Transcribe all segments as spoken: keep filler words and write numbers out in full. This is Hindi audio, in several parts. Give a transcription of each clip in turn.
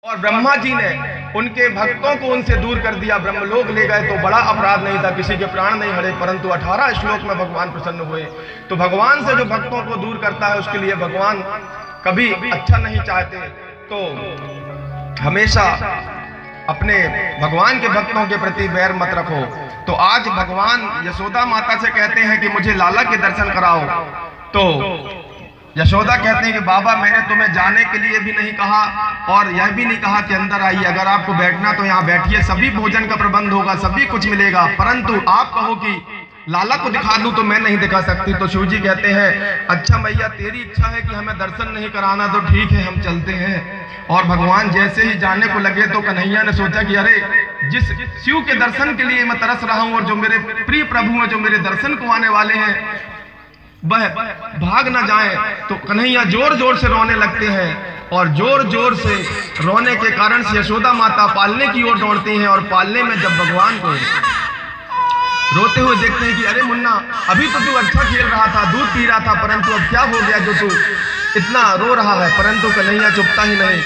और ब्रह्मा जी ने उनके भक्तों को उनसे दूर कर दिया, ब्रह्मलोक ले गए तो बड़ा अपराध नहीं था, किसी के प्राण नहीं हरे, परंतु अठारह श्लोक में भगवान प्रसन्न हुए। तो भगवान से जो भक्तों को दूर करता है उसके लिए भगवान कभी अच्छा नहीं चाहते। तो हमेशा अपने भगवान के भक्तों के प्रति बैर मत रखो। तो आज भगवान यशोदा माता से कहते हैं कि मुझे लाला के दर्शन कराओ। तो यशोदा कहते हैं कि बाबा मैंने तुम्हें जाने के लिए भी नहीं कहा और यह भी नहीं कहा कि अंदर आइए, अगर आपको बैठना तो यहाँ बैठिए, सभी भोजन का प्रबंध होगा, सभी कुछ मिलेगा, परंतु आप कहो कि लाला को दिखा दूं तो मैं नहीं दिखा सकती। तो शिव जी कहते हैं अच्छा मैया तेरी इच्छा है कि हमें दर्शन नहीं कराना तो ठीक है हम चलते हैं। और भगवान जैसे ही जाने को लगे तो कन्हैया ने सोचा कि अरे जिस शिव के दर्शन के लिए मैं तरस रहा हूं और जो मेरे प्रिय प्रभु हैं, जो मेरे दर्शन को आने वाले हैं, वह भाग ना जाए। तो कन्हैया जोर जोर से रोने लगते हैं और जोर जोर से रोने के कारण से यशोदा माता पालने की ओर दौड़ती हैं। और पालने में जब भगवान को रोते हुए देखते हैं कि अरे मुन्ना अभी तो तू अच्छा खेल रहा था, दूध पी रहा था, परंतु अब क्या हो गया जो तू इतना रो रहा है। परंतु कन्हैया चुपता ही नहीं।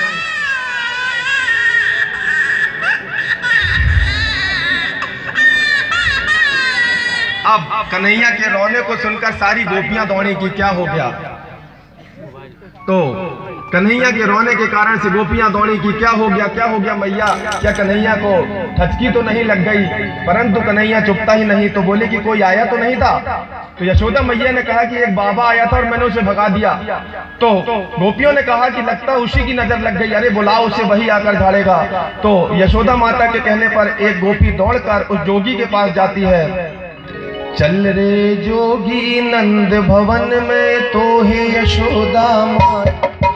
अब कन्हैया के रोने को सुनकर सारी गोपियां दौड़ी कि क्या हो गया। तो कन्हैया के रोने के कारण से गोपियां दौड़ी कि क्या हो गया, क्या हो गया मैया, क्या कन्हैया को ठचकी तो नहीं लग गई। परंतु कन्हैया चुपता ही नहीं। तो बोले कि कोई आया तो नहीं था। तो यशोदा मैया ने कहा कि एक बाबा आया था और मैंने उसे भगा दिया। तो गोपियों ने कहा कि लगता उसी की नजर लग गई, अरे बुलाओ उसे, वही आकर झाड़ेगा। तो यशोदा माता के कहने पर एक गोपी दौड़कर उस जोगी के पास जाती है। चल रे जोगी नंद भवन में तो है यशोदा माई,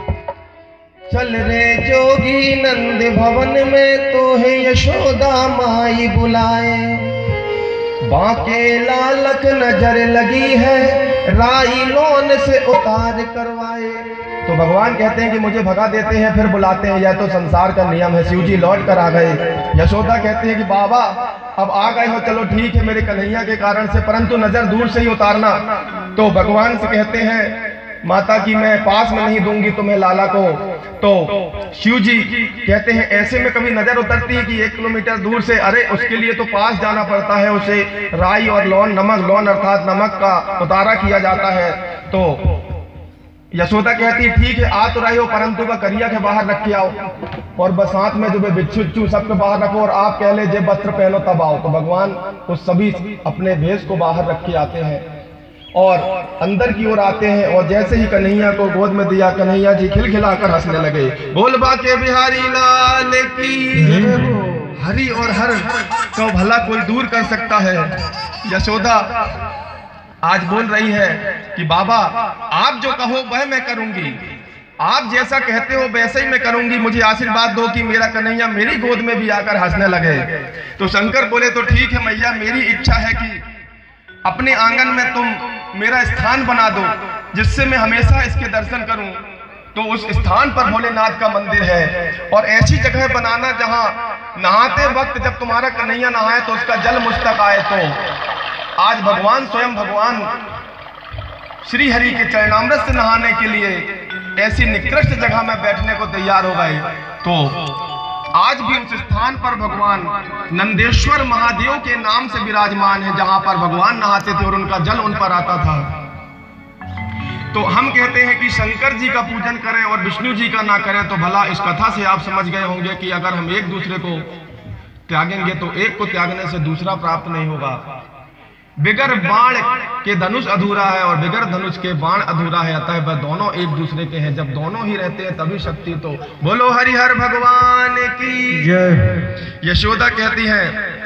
चल रे जोगी नंद भवन में तो है यशोदा माई बुलाए, बाके लालक नजर लगी है राई लोन से उतार करवाए। तो भगवान कहते हैं कि मुझे भगा देते हैं फिर बुलाते हैं, यह तो संसार का नियम है। शिव जी लौट कर आ गए। यशोदा कहते हैं कि बाबा अब आ गए हो, चलो ठीक है मेरे कन्हैया के कारण से, परंतु नजर दूर से ही उतारना। तो भगवान से कहते हैं माता की मैं पास में नहीं दूंगी तुम्हें लाला को। तो शिव जी कहते हैं ऐसे में कभी नजर उतरती है कि एक किलोमीटर दूर से, अरे उसके लिए तो पास जाना पड़ता है, उसे राई और लौन, नमक लौन अर्थात नमक का उतारा किया जाता है। तो यशोदा कहती ठीक है आ तो रहे हो, परंतु वह करिया के बाहर रख के आओ और बस हाथ में जो बिच्छू सबके बाहर रखो और आप कह ले जब वस्त्र पहनो तब आओ। तो भगवान उस सभी अपने भेष को बाहर रख के आते हैं और अंदर की ओर आते हैं। और जैसे ही कन्हैया को गोद में दिया, कन्हैया जी खिलखिलाकर हंसने लगे। बोल बाके बिहारी लाल की, हरि और हर को भला कोई दूर कर सकता है। यशोदा आज बोल रही है कि बाबा आप जो कहो वह मैं करूंगी, आप जैसा कहते हो वैसे ही मैं करूंगी, मुझे आशीर्वाद दो कि मेरा कन्हैया मेरी गोद में भी आकर हंसने लगे। तो शंकर बोले तो ठीक है मैया, मेरी इच्छा है कि अपने आंगन में तुम मेरा स्थान बना दो जिससे मैं हमेशा इसके दर्शन करूं। तो उस स्थान पर भोलेनाथ का मंदिर है और ऐसी जगह बनाना जहां नहाते वक्त जब तुम्हारा कन्हैया नहाए तो उसका जल मुझ तक आए। तो आज भगवान स्वयं भगवान श्री हरि के चरणामृत से नहाने के लिए ऐसी निकृष्ट जगह में बैठने को तैयार हो गए। तो आज भी उस स्थान पर भगवान नंदेश्वर महादेव के नाम से विराजमान है, जहां पर भगवान नहाते थे और उनका जल उन पर आता था। तो हम कहते हैं कि शंकर जी का पूजन करें और विष्णु जी का ना करें। तो भला इस कथा से आप समझ गए होंगे कि अगर हम एक दूसरे को त्यागेंगे तो एक को त्यागने से दूसरा प्राप्त नहीं होगा। बिगर बाण के धनुष अधूरा है और बिगर धनुष के बाण अधूरा है, अतः वह दोनों एक दूसरे के हैं। जब दोनों ही रहते हैं तभी शक्ति। तो बोलो हरिहर भगवान की जय। यशोदा कहती है